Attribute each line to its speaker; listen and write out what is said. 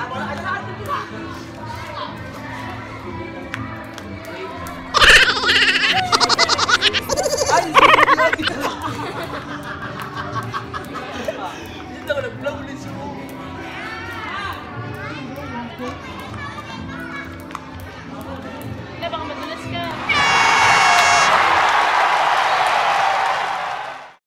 Speaker 1: Ay, sige lagi. Dito ko nag-vlog ulit siya.